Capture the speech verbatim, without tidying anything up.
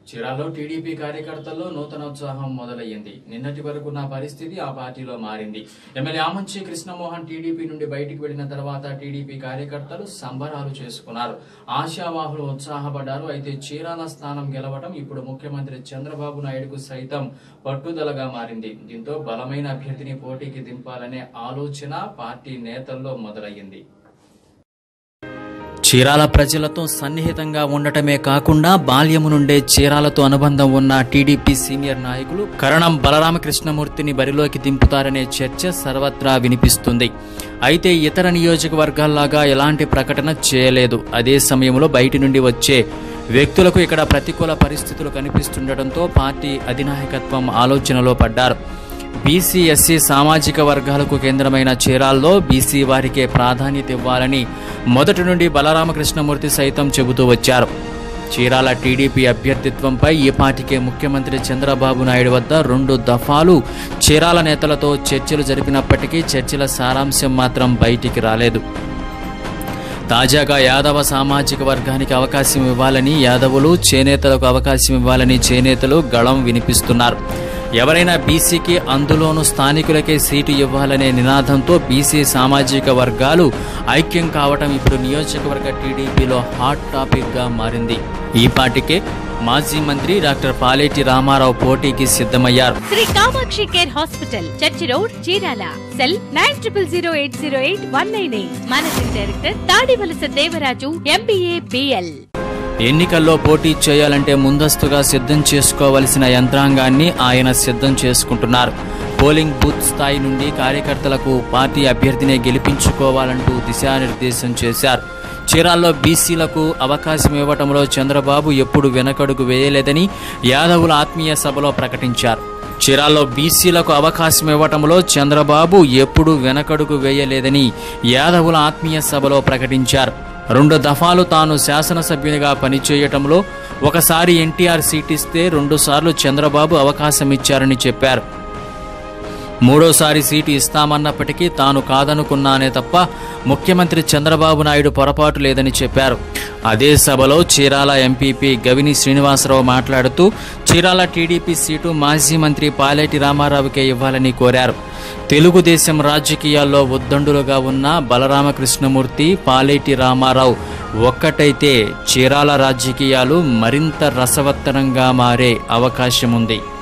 చీరాల్లో టీడీపీ కార్యకర్తల్లో నూతన ఉత్సాహం మొదలయ్యింది. నిన్నటి వరకు నా పరిస్థితి ఆ పార్టీలో మారింది. ఎమ్మెల్యే ఆమంచి కృష్ణమోహన్ టీడీపీ నుండి బయటికి వెళ్లిన తర్వాత టీడీపీ కార్యకర్తలు సంబరాలు చేసుకున్నారు. ఆశావాహులు ఉత్సాహపడ్డారు. అయితే చీరాల స్థానం గెలవడం ఇప్పుడు ముఖ్యమంత్రి చంద్రబాబు నాయుడుకు సైతం పట్టుదలగా మారింది. దీంతో బలమైన అభ్యర్థిని పోటీకి దింపాలనే ఆలోచన పార్టీ నేతల్లో మొదలయ్యింది. చీరాల ప్రజలతో సన్నిహితంగా ఉండటమే కాకుండా బాల్యము నుండే చీరాలతో అనుబంధం ఉన్న టీడీపీ సీనియర్ నాయకులు కరణం బలరామకృష్ణమూర్తిని బరిలోకి దింపుతారనే చర్చ సర్వత్రా వినిపిస్తుంది. అయితే ఇతర నియోజకవర్గాల్లాగా ఎలాంటి ప్రకటన చేయలేదు. అదే సమయంలో బయటి నుండి వచ్చే వ్యక్తులకు ఇక్కడ ప్రతికూల పరిస్థితులు కనిపిస్తుండటంతో పార్టీ అధినాయకత్వం ఆలోచనలో పడ్డారు. బీసీ ఎస్సీ సామాజిక వర్గాలకు కేంద్రమైన చీరాల్లో బీసీ వారికే ప్రాధాన్యత ఇవ్వాలని మొదటి నుండి బలరామకృష్ణమూర్తి సైతం చెబుతూ వచ్చారు. చీరాల టీడీపీ అభ్యర్థిత్వంపై ఈ పార్టీకే ముఖ్యమంత్రి చంద్రబాబు నాయుడు వద్ద రెండు దఫాలు చీరాల నేతలతో చర్చలు జరిపినప్పటికీ చర్చల సారాంశం మాత్రం బయటికి రాలేదు. తాజాగా యాదవ సామాజిక వర్గానికి అవకాశం ఇవ్వాలని యాదవులు, చేనేతలకు అవకాశం ఇవ్వాలని చేనేతలు గళం వినిపిస్తున్నారు. ఎవరైనా బీసీకి అందులోనూ స్థానికులకే సీటు ఇవ్వాలనే నినాదంతో బీసీ సామాజిక వర్గాలు ఐక్యం కావటం ఇప్పుడు నియోజకవర్గ టీడీపీలో హాట్ టాపిక్ గా మారింది. ఈ పార్టీకే మాజీ మంత్రి డాక్టర్ పాలేటి రామారావు పోటీకి సిద్ధమయ్యారు. Shri Kamakshi care hospital, church road, Chirala. Cell nine triple zero eight zero eight one nine eight. Managing director Tadivalasa Devaraju, MBA, BL. ఎన్నికల్లో పోటీ చేయాలంటే ముందస్తుగా సిద్ధం చేసుకోవలసిన యంత్రాంగాన్ని ఆయన సిద్ధం చేసుకుంటున్నారు. పోలింగ్ బూత్ స్థాయి నుండి కార్యకర్తలకు పార్టీ అభ్యర్థినే గెలిపించుకోవాలంటూ దిశానిర్దేశం చేశారు. చీరాల్లో బీసీలకు అవకాశం ఇవ్వటంలో చంద్రబాబు ఎప్పుడు వెనకడుగు వేయలేదని యాదవుల ఆత్మీయ సభలో ప్రకటించారు. చీరాల్లో బీసీలకు అవకాశం ఇవ్వటంలో చంద్రబాబు ఎప్పుడు వెనకడుగు వేయలేదని యాదవుల ఆత్మీయ సభలో ప్రకటించారు. రెండు దఫాలు తాను శాసనసభ్యునిగా పనిచేయటంలో ఒకసారి ఎన్టీఆర్ సీట్ ఇస్తే రెండుసార్లు చంద్రబాబు అవకాశం ఇచ్చారని చెప్పారు. మూడోసారి సీటు ఇస్తామన్నప్పటికీ తాను కాదనుకున్నానే తప్ప ముఖ్యమంత్రి చంద్రబాబు నాయుడు పొరపాటు లేదని చెప్పారు. అదే సభలో చీరాల ఎంపీపీ గవిని శ్రీనివాసరావు మాట్లాడుతూ చీరాల టీడీపీ సీటు మాజీ మంత్రి పాలేటి రామారావుకే ఇవ్వాలని కోరారు. తెలుగుదేశం రాజకీయాల్లో ఉద్దండులుగా ఉన్న బలరామకృష్ణమూర్తి, పాలేటి రామారావు ఒక్కటైతే చీరాల రాజకీయాలు మరింత రసవత్తరంగా మారే అవకాశం ఉంది.